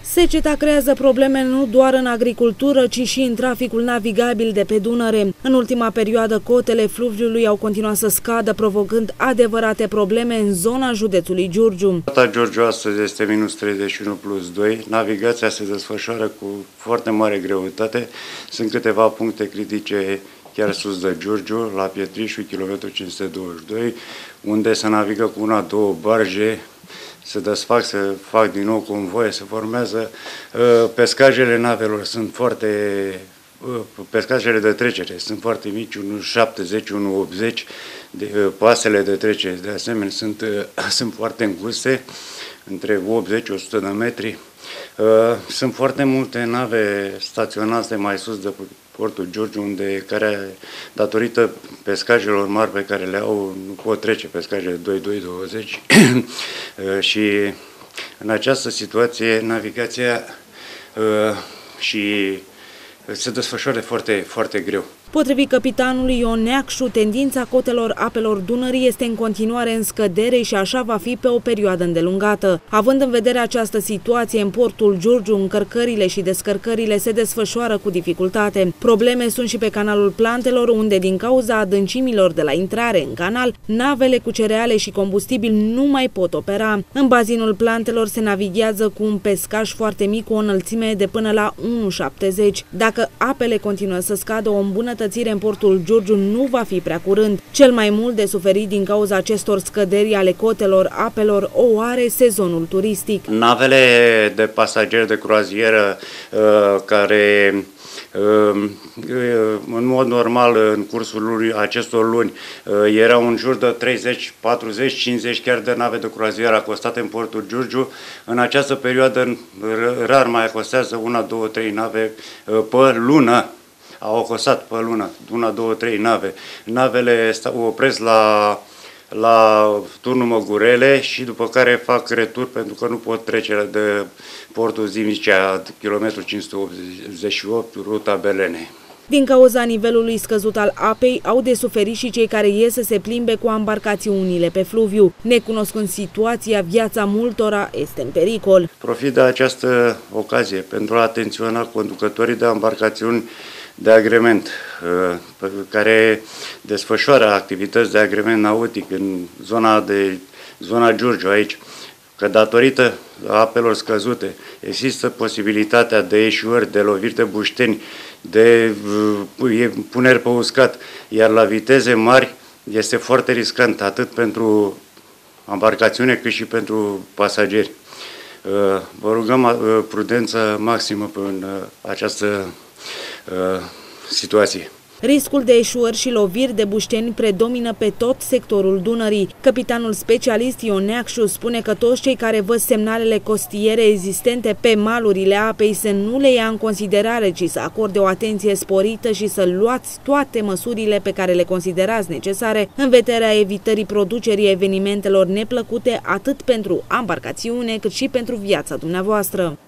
Seceta creează probleme nu doar în agricultură, ci și în traficul navigabil de pe Dunăre. În ultima perioadă, cotele fluviului au continuat să scadă, provocând adevărate probleme în zona județului Giurgiu. Cota Giurgiu astăzi este minus 31+2. Navigația se desfășoară cu foarte mare greutate. Sunt câteva puncte critice chiar sus de Giurgiu, la Pietrișu, kilometru 522, unde se navigă cu 1-2 barje, se desfac, se fac din nou convoie, se formează. Pescajele navelor sunt pescajele de trecere sunt foarte mici, 1,70, 1,80. Pasele de trecere, de asemenea, sunt foarte înguste, între 80-100 de metri. Sunt foarte multe nave staționate mai sus de portul Giurgiu, care, datorită pescajelor mari pe care le au, nu pot trece pescajele 2,20 și în această situație navigația și se desfășoară foarte, foarte greu. Potrivit capitanului Ion Neacșu, tendința cotelor apelor Dunării este în continuare în scădere și așa va fi pe o perioadă îndelungată. Având în vedere această situație, în portul Giurgiu, încărcările și descărcările se desfășoară cu dificultate. Probleme sunt și pe canalul Plantelor, unde, din cauza adâncimilor de la intrare în canal, navele cu cereale și combustibil nu mai pot opera. În bazinul Plantelor se navighează cu un pescaj foarte mic, cu o înălțime de până la 1,70. Dacă apele continuă să scadă, o îmbunătățire în portul Giurgiu nu va fi prea curând. Cel mai mult de suferit din cauza acestor scăderi ale cotelor apelor o are sezonul turistic. Navele de pasageri de croazieră care în mod normal în cursul acestor luni erau în jur de 30, 40, 50 chiar de nave de croazieră acostate în portul Giurgiu. În această perioadă rar mai acostează 1, 2, 3 nave pe lună. Au acostat pe lună, 1, 2, 3 nave. Navele opresc la turnul Măgurele și după care fac retur pentru că nu pot trece de portul Zimnicea, kilometru 588, ruta Belene. Din cauza nivelului scăzut al apei, au de suferit și cei care ies să se plimbe cu ambarcațiunile pe fluviu. Necunoscând situația, viața multora este în pericol. Profit de această ocazie pentru a atenționa conducătorii de ambarcațiuni de agrement care desfășoară activități de agrement nautic în zona Giurgiu aici, că datorită apelor scăzute există posibilitatea de eșuări, de loviri de bușteni, de puneri pe uscat, iar la viteze mari este foarte riscant atât pentru embarcațiune cât și pentru pasageri. Vă rugăm prudență maximă în această situație. Riscul de eșuări și loviri de bușteni predomină pe tot sectorul Dunării. Capitanul specialist Ion Neacșu spune că toți cei care văd semnalele costiere existente pe malurile apei să nu le ia în considerare, ci să acorde o atenție sporită și să luați toate măsurile pe care le considerați necesare în vederea evitării producerii evenimentelor neplăcute atât pentru ambarcațiune cât și pentru viața dumneavoastră.